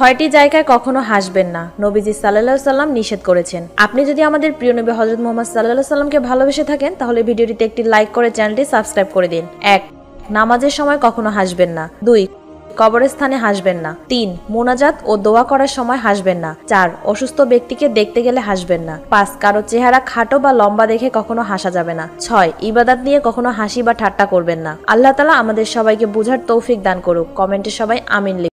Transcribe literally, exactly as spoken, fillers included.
ছয়টি জায়গায় কখনো হাসবেন না, নবীজি সাল্লাল্লাহু আলাইহি সাল্লাম নিষেধ করেছেন। আপনি যদি আমাদের প্রিয় নবী হযরত মুহাম্মদ সাল্লাল্লাহু আলাইহি সাল্লামকে ভালোবেসে থাকেন তাহলে ভিডিওটিতে একটি লাইক করে চ্যানেলটি সাবস্ক্রাইব করে দিন। এক, নামাজের সময় কখনো হাসবেন না। দুই, কবরস্থানে হাসবেন না। তিন, মোনাজাত ও দোয়া করার সময় হাসবেন না। চার, অসুস্থ ব্যক্তিকে দেখতে গেলে হাসবেন না। পাঁচ, কারো চেহারা খাটো বা লম্বা দেখে কখনো হাসা যাবে না। ছয়, ইবাদত নিয়ে কখনো হাসি বা ঠাট্টা করবেন না। আল্লাহ তাআলা আমাদের সবাইকে বুঝার তৌফিক দান করুক। কমেন্টে সবাই আমিন লিখুন।